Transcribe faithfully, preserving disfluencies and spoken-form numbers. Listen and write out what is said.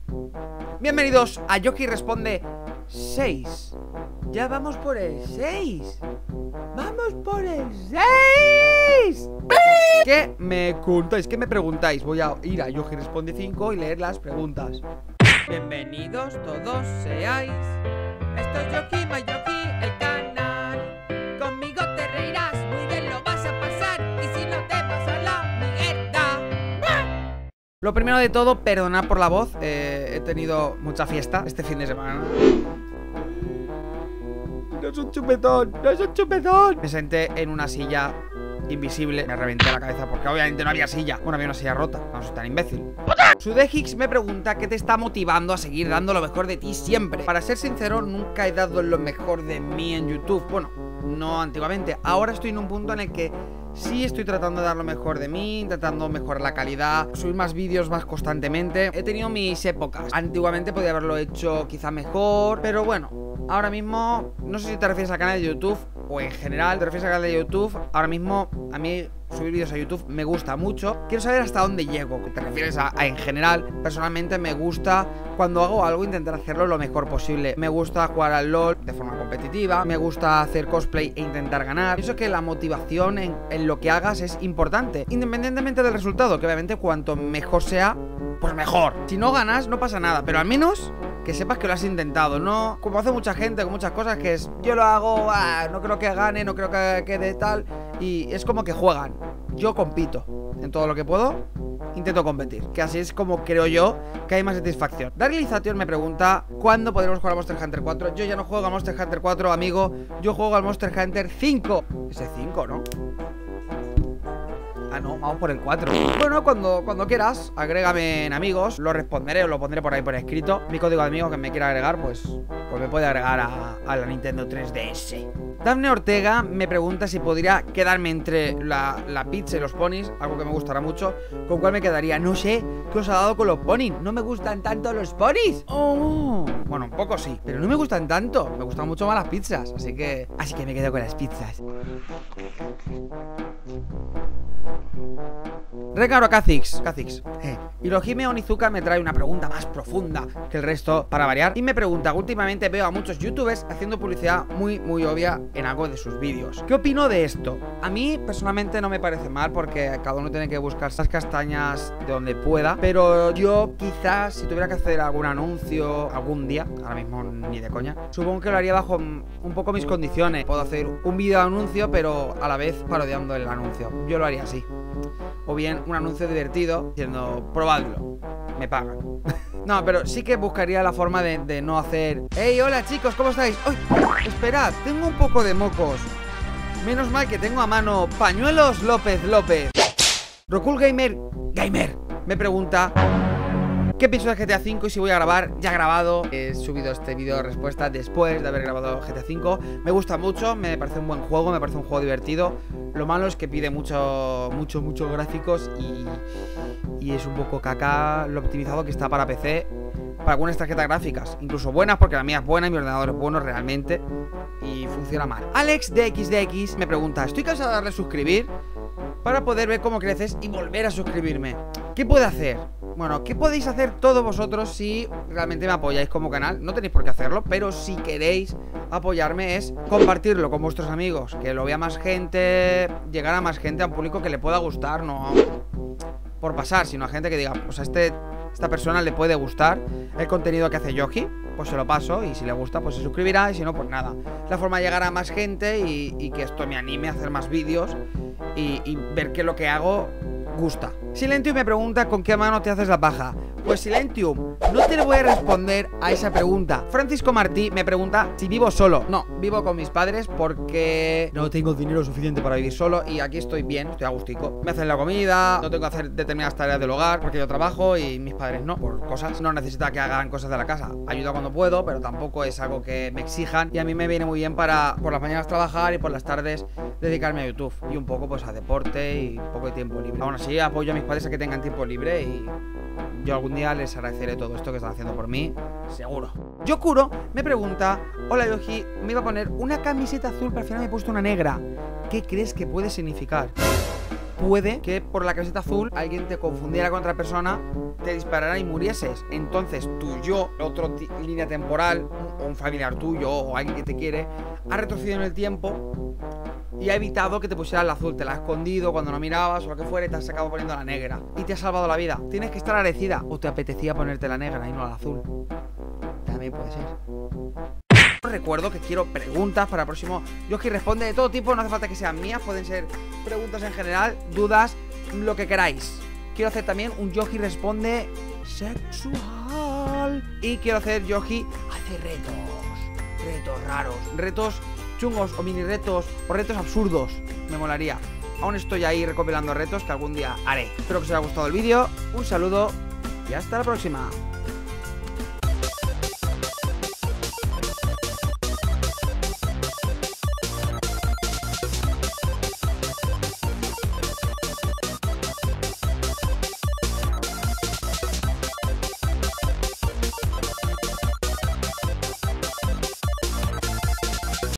Bienvenidos a Yoki Responde seis. Ya vamos por el seis. Vamos por el seis. ¿Qué me contáis? ¿Qué me preguntáis? Voy a ir a Yoki Responde cinco y leer las preguntas. Bienvenidos todos seáis. Esto es Yoki Mayoki, el canal. Conmigo te reirás, muy bien lo vas a pasar. Y si no te pasa la mierda. Lo primero de todo, perdonad por la voz. eh, He tenido mucha fiesta este fin de semana. No es un chupetón, no es un chupetón. Me senté en una silla invisible, me reventé la cabeza porque obviamente no había silla. Bueno, había una silla rota, no soy tan imbécil. Sudegix me pregunta qué te está motivando a seguir dando lo mejor de ti siempre. Para ser sincero, nunca he dado lo mejor de mí en YouTube. Bueno, no antiguamente. Ahora estoy en un punto en el que sí estoy tratando de dar lo mejor de mí, intentando mejorar la calidad, subir más vídeos más constantemente. He tenido mis épocas. Antiguamente podía haberlo hecho quizá mejor, pero bueno, ahora mismo, no sé si te refieres al canal de YouTube o en general te refieres al canal de YouTube. Ahora mismo, a mí subir vídeos a YouTube me gusta mucho. Quiero saber hasta dónde llego. ¿Te refieres a, a en general? Personalmente me gusta, cuando hago algo, intentar hacerlo lo mejor posible. Me gusta jugar al LOL de forma competitiva. Me gusta hacer cosplay e intentar ganar. Pienso que la motivación en, en lo que hagas es importante, independientemente del resultado, que obviamente cuanto mejor sea, pues mejor. Si no ganas, no pasa nada, pero al menos que sepas que lo has intentado, no como hace mucha gente con muchas cosas, que es yo lo hago, ah, no creo que gane, no creo que quede tal, y es como que juegan. Yo compito en todo lo que puedo, intento competir, que así es como creo yo que hay más satisfacción. Darlization me pregunta ¿cuándo podremos jugar a Monster Hunter cuatro? Yo ya no juego a Monster Hunter cuatro, amigo. Yo juego al Monster Hunter cinco. Ese cinco, ¿no? Ah, no, vamos por el cuatro. Bueno, cuando, cuando quieras, agrégame en amigos. Lo responderé o lo pondré por ahí por escrito. Mi código de amigo que me quiera agregar, pues, pues me puede agregar a, a la Nintendo tres D S. Dafne Ortega me pregunta si podría quedarme entre la, la pizza y los ponis, algo que me gustará mucho. ¿Con cuál me quedaría? No sé, ¿qué os ha dado con los ponis? No me gustan tanto los ponis. Oh, bueno, un poco sí, pero no me gustan tanto. Me gustan mucho más las pizzas, así que... Así que me quedo con las pizzas. Recaro Kha'Zix, Kha'Zix. Eh. Hirohime Onizuka me trae una pregunta más profunda que el resto, para variar, y me pregunta: últimamente veo a muchos youtubers haciendo publicidad muy, muy obvia en algo de sus vídeos. ¿Qué opino de esto? A mí, personalmente, no me parece mal, porque cada uno tiene que buscar las castañas de donde pueda, pero yo, quizás, si tuviera que hacer algún anuncio algún día, ahora mismo ni de coña, supongo que lo haría bajo un poco mis condiciones. Puedo hacer un vídeo de anuncio, pero a la vez parodiando el anuncio. Yo lo haría así. O bien un anuncio divertido diciendo, probadlo, me pagan. No, pero sí que buscaría la forma de, de no hacer hey, hola chicos, ¿cómo estáis? ¡Uy! Esperad, tengo un poco de mocos. Menos mal que tengo a mano pañuelos López López. Rokul Gamer Gamer me pregunta ¿qué pienso de G T A cinco y si voy a grabar? Ya he grabado, he subido este vídeo de respuesta después de haber grabado G T A cinco. Me gusta mucho, me parece un buen juego, me parece un juego divertido. Lo malo es que pide mucho, mucho, muchos gráficos y, y es un poco caca lo optimizado que está para P C, para algunas tarjetas gráficas, incluso buenas, porque la mía es buena y mi ordenador es bueno realmente, y funciona mal. Alex de X D X me pregunta: estoy cansado de darle suscribir para poder ver cómo creces y volver a suscribirme. ¿Qué puedo hacer? Bueno, ¿qué podéis hacer todos vosotros si realmente me apoyáis como canal? No tenéis por qué hacerlo, pero si queréis apoyarme es compartirlo con vuestros amigos, que lo vea más gente, llegar a más gente, a un público que le pueda gustar, no por pasar, sino a gente que diga, pues a este, esta persona le puede gustar el contenido que hace Yoki, pues se lo paso, y si le gusta pues se suscribirá, y si no pues nada. Es la forma de llegar a más gente y, y que esto me anime a hacer más vídeos y, y ver que lo que hago gusta. Silentium me pregunta ¿con qué mano te haces la paja? Pues Silentium, no te voy a responder a esa pregunta. Francisco Martí me pregunta si vivo solo. No, vivo con mis padres porque no tengo dinero suficiente para vivir solo, y aquí estoy bien, estoy a gustico. Me hacen la comida, no tengo que hacer determinadas tareas del hogar porque yo trabajo y mis padres no, por cosas. No necesita que hagan cosas de la casa. Ayuda cuando puedo, pero tampoco es algo que me exijan, y a mí me viene muy bien para por las mañanas trabajar y por las tardes dedicarme a YouTube y un poco pues a deporte y un poco de tiempo libre. Aún así apoyo a mis padres a que tengan tiempo libre, y yo algún día les agradeceré todo esto que están haciendo por mí, seguro. Yokuro me pregunta: hola Yoki, me iba a poner una camiseta azul pero al final me he puesto una negra. ¿Qué crees que puede significar? puede que por la camiseta azul alguien te confundiera con otra persona, te disparara y murieses. Entonces tu yo, otra línea temporal, o un familiar tuyo o alguien que te quiere, ha retrocedido en el tiempo y ha evitado que te pusieras la azul. Te la ha escondido cuando no mirabas o lo que fuera y te has acabado poniendo la negra y te ha salvado la vida. Tienes que estar agradecida. O te apetecía ponerte la negra y no la azul. También puede ser. Os recuerdo que quiero preguntas para el próximo Yoshi Responde de todo tipo. No hace falta que sean mías, pueden ser preguntas en general, dudas, lo que queráis. Quiero hacer también un Yoshi Responde sexual. Y quiero hacer Yoshi hace retos. Retos raros, retos chungos o mini retos o retos absurdos. Me molaría. Aún estoy ahí recopilando retos que algún día haré. Espero que os haya gustado el vídeo. Un saludo y hasta la próxima.